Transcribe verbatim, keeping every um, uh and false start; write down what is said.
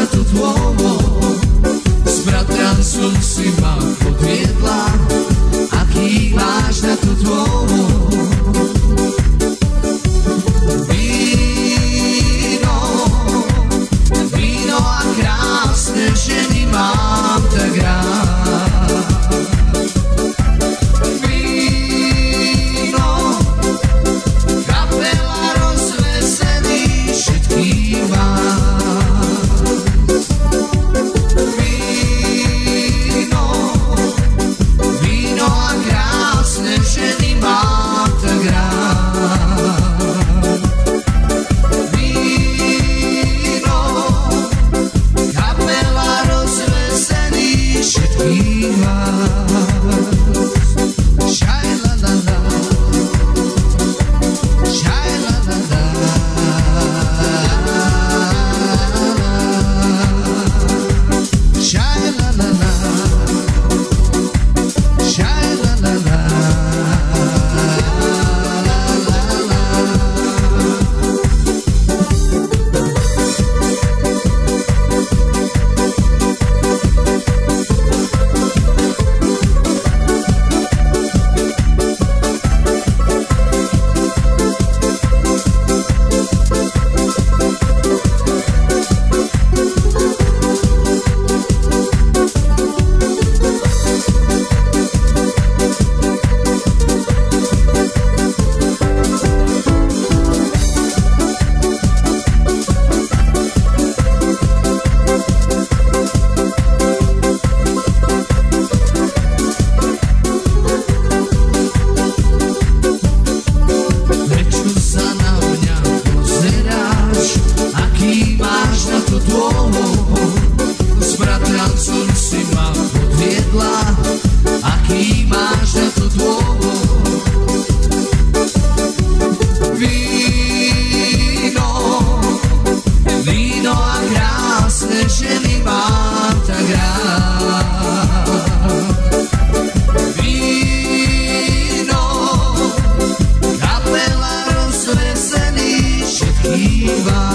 to dôvod, s bratrancom si ma podviedla. Aký máš na to dôvod? Víno, víno a krásne ženy mám tak rád. Víno, kapela rozveselí všetkých vás. Víno, víno a krásne ženy mám tak rád. Víno, kapela rozveselí všetkých vás. Šaj la la la, šaj la la la, šaj la la la, šaj la la la. Aký máš na to dôvod? Víno, víno a krásne ženy mám tak rád. Víno, kapela rozveselí všetkých vás.